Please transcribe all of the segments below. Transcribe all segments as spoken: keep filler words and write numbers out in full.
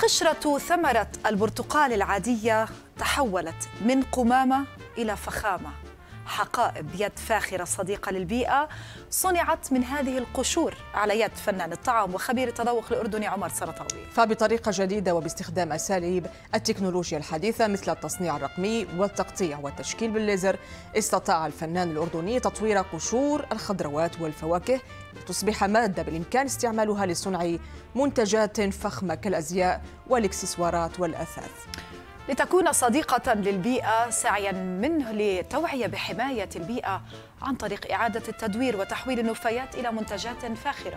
قشرة ثمرة البرتقال العادية تحولت من قمامة إلى فخامة، حقائب يد فاخرة صديقة للبيئة صنعت من هذه القشور على يد فنان الطعام وخبير التذوق الأردني عمر سرطاوي. فبطريقة جديدة وباستخدام أساليب التكنولوجيا الحديثة مثل التصنيع الرقمي والتقطيع والتشكيل بالليزر، استطاع الفنان الأردني تطوير قشور الخضروات والفواكه لتصبح مادة بالإمكان استعمالها لصنع منتجات فخمة كالأزياء والإكسسوارات والأثاث، لتكون صديقة للبيئة سعياً منه للتوعية بحماية البيئة عن طريق إعادة التدوير وتحويل النفايات إلى منتجات فاخرة.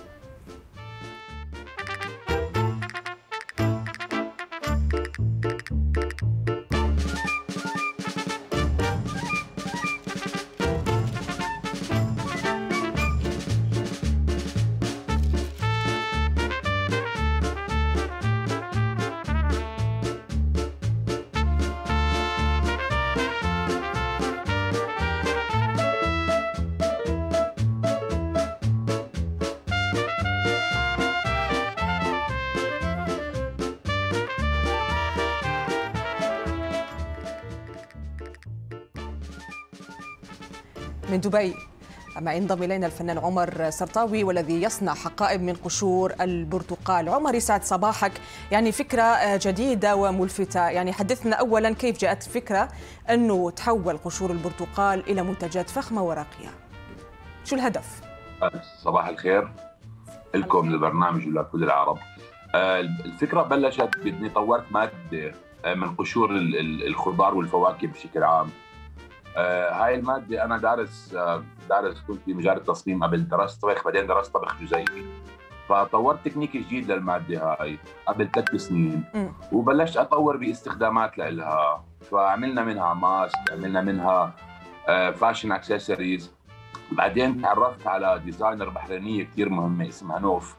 من دبي أما ينضم إلينا الفنان عمر سرطاوي والذي يصنع حقائب من قشور البرتقال. عمر يسعد صباحك، يعني فكرة جديدة وملفتة، يعني حدثنا أولا كيف جاءت فكرة أنه تحول قشور البرتقال إلى منتجات فخمة وراقية؟ شو الهدف؟ صباح الخير لكم للبرنامج ولكل العرب. الفكرة بلشت بإني طورت مادة من قشور الخضار والفواكه بشكل عام. آه هاي المادة أنا دارس آه دارس كنت في مجال التصميم قبل، درست طبخ بعدين درست طبخ جزيئي، فطورت تكنيك جديد للمادة هاي قبل ثلاث سنين م. وبلشت أطور باستخدامات لها، فعملنا منها ماسك، عملنا منها آه فاشن أكسسوارز. بعدين تعرفت على ديزاينر بحرينية كثير مهمة اسمها نوف،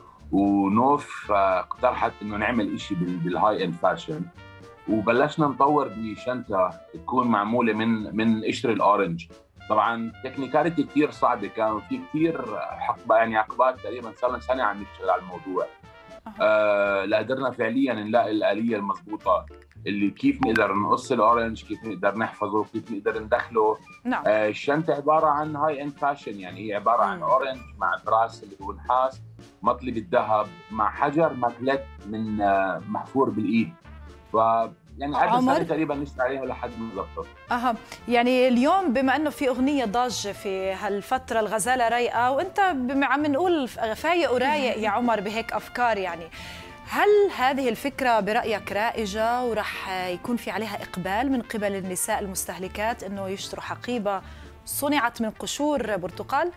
ونوف آه اقترحت إنه نعمل إشي بالهاي إند فاشن، وبلشنا نطور بشنطة تكون معمولة من من قشر الأورنج. طبعاً تكنيكاليتي كثير صعبة، كانوا في كثير حقبة يعني عقبات، تقريباً صار لنا سنة عم نشتغل على الموضوع. آه لقدرنا فعلياً نلاقي الآلية المضبوطة اللي كيف نقدر نقص الأورنج، كيف نقدر نحفظه، كيف نقدر ندخله. نعم. آه الشنطة عبارة عن هاي إند فاشن، يعني هي عبارة عن أورنج مع براس اللي هو نحاس مطلي بالذهب مع حجر ماكلت من آه محفور بالإيد. ف يعني عمر تقريبا نشتغل عليها لحد ما نظبطها. اها يعني اليوم بما انه في اغنيه ضاجه في هالفتره الغزاله رايقه، وانت عم نقول فايق ورايق يا عمر بهيك افكار، يعني هل هذه الفكره برايك رائجه وراح يكون في عليها اقبال من قبل النساء المستهلكات انه يشتروا حقيبه صنعت من قشور برتقال؟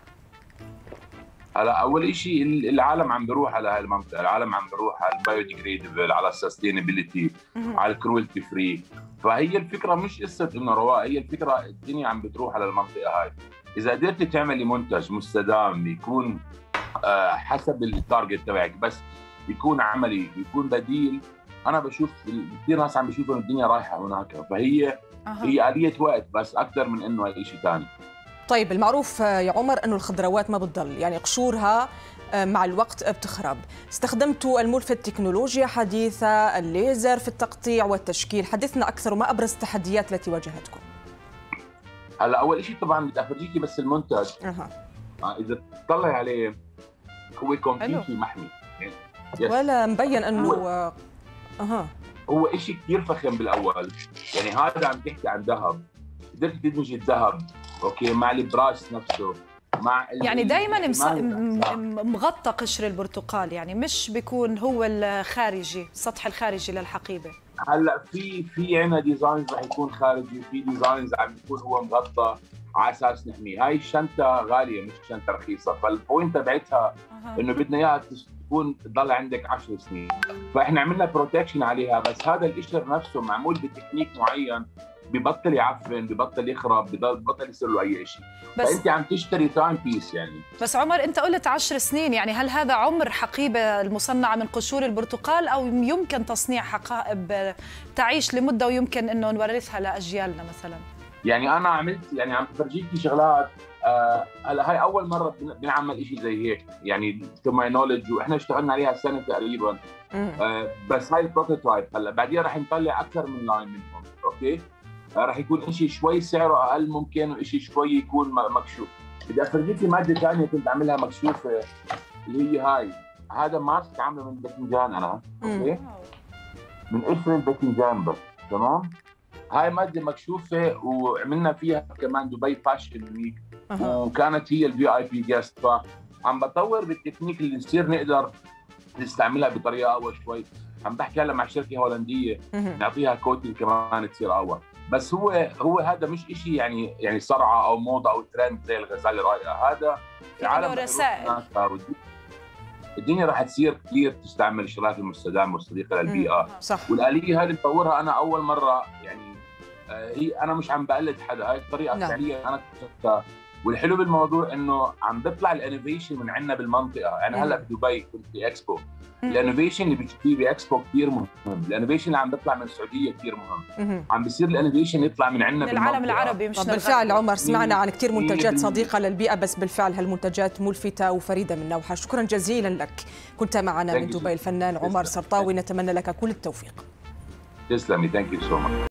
هلا اول شيء العالم عم بيروح على هاي المنطقه، العالم عم بيروح على البايوديجريدبل، على السستينابيلتي، على الكرويلتي فري. فهي الفكره مش قصه انه رواق، هي الفكره الدنيا عم بتروح على المنطقه هاي. اذا قدرتي تعملي منتج مستدام يكون آه حسب التارجت تبعك، بس يكون عملي، يكون بديل، انا بشوف كثير ناس عم بيشوفوا الدنيا رايحه هناك. فهي أه. هي آلية وقت بس اكثر من انه اي شيء ثاني. طيب المعروف يا عمر أنه الخضروات ما بتضل، يعني قشورها مع الوقت بتخرب، استخدمتوا الملفت تكنولوجيا حديثة، الليزر في التقطيع والتشكيل، حدثنا أكثر وما أبرز التحديات التي واجهتكم؟ هلا أول شيء طبعاً بدي أفرجيكي بس المنتج. أه. إذا تطلعي عليه هو كومبليتلي محمي، يعني ولا مبين أنه هو أها هو شيء كثير فخم بالأول، يعني هذا عم تحكي عن ذهب، قدرت تدمجي الذهب اوكي مع البراس نفسه، مع يعني دائما مغطى قشر البرتقال، يعني مش بيكون هو الخارجي، السطح الخارجي للحقيبه. هلا في في عندنا ديزاينز رح يكون خارجي، وفي ديزاينز عم يكون هو مغطى على اساس نحميه. هاي الشنطه غاليه مش شنطه رخيصه، فالبوينت تبعتها أه. انه بدنا اياها تكون تضل عندك عشر سنين، فاحنا عملنا بروتكشن عليها. بس هذا القشر نفسه معمول بتكنيك معين، ببطل يعفن، ببطل يخرب، ببطل يصير له اي شيء. فانت عم تشتري تايم بيس يعني. بس عمر انت قلت عشر سنين، يعني هل هذا عمر حقيبه المصنعه من قشور البرتقال، او يمكن تصنيع حقائب تعيش لمده ويمكن انه نورثها لاجيالنا مثلا؟ يعني انا عملت، يعني عم بفرجيكي شغلات هلا آه هاي اول مره بنعمل شيء زي هيك يعني تو ماي نولج، واحنا اشتغلنا عليها سنه تقريبا. آه بس هاي البروتوتايب. هلا بعدين رح نطلع اكثر من لاين منهم. اوكي آه رح يكون شيء شوي سعره اقل ممكن، وشيء شوي يكون مكشوف. بدي افرجيكي ماده ثانيه كنت عاملها مكشوفه اللي هي هاي. هذا ماسك عامله من باذنجان انا. اوكي من قشر الباذنجان بس. تمام. هاي ماده مكشوفه وعملنا فيها كمان دبي فاشن ويك، وكانت هي الفي اي بي جاست. فعم بطور بالتكنيك اللي نصير نقدر نستعملها بطريقه اقوى شوي. عم بحكي هلا مع شركه هولنديه نعطيها كوتنج كمان تصير اقوى. بس هو هو هذا مش شيء يعني يعني صرعه او موضه او ترند زي الغزاله رايقه. هذا العالم رسائل. الدنيا راح تصير كثير تستعمل الشغلات المستدامه والصديقه للبيئه. صح. والاليه هذه بطورها انا اول مره يعني. هي انا مش عم بقلد حدا، هاي الطريقه نعم. فعليا انا اكتشفتها. والحلو بالموضوع انه عم بيطلع الانوفيشن من عندنا بالمنطقه. يعني هلا بدبي كنت في اكسبو، الانوفيشن اللي بتشوفيه باكسبو كثير مهم، الانوفيشن اللي عم بيطلع من السعوديه كثير مهم. عم بيصير الانوفيشن يطلع من عندنا من العالم العربي مش بالفعل. عمر سمعنا عن كثير منتجات صديقه للبيئه، بس بالفعل هالمنتجات ملفته وفريده من نوعها. شكرا جزيلا لك. كنت معنا من دبي الفنان عمر سرطاوي، نتمنى لك كل التوفيق. تسلمي. ثانك يو سو ماتش.